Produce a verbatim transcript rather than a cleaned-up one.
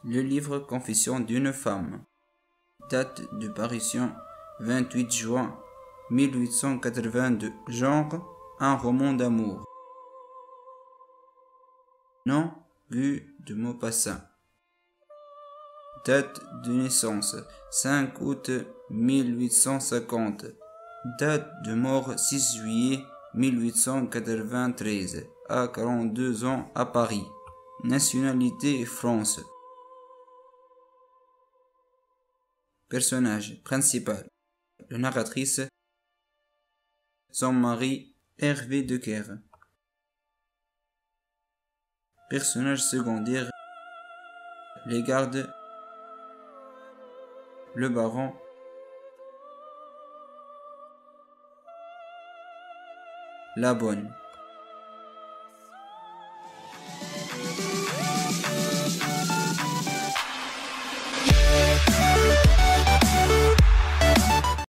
Le livre Confession d'une femme. Date de parution vingt-huit juin mille huit cent quatre-vingt-deux. Genre, un roman d'amour. Nom, Guy de Maupassant. Date de naissance, cinq août mille huit cent cinquante. Date de mort, six juillet mille huit cent quatre-vingt-treize, à quarante-deux ans à Paris. Nationalité France. Personnage principal. La narratrice, son mari Hervé Decker. Personnage secondaire, les gardes, le baron, la bonne.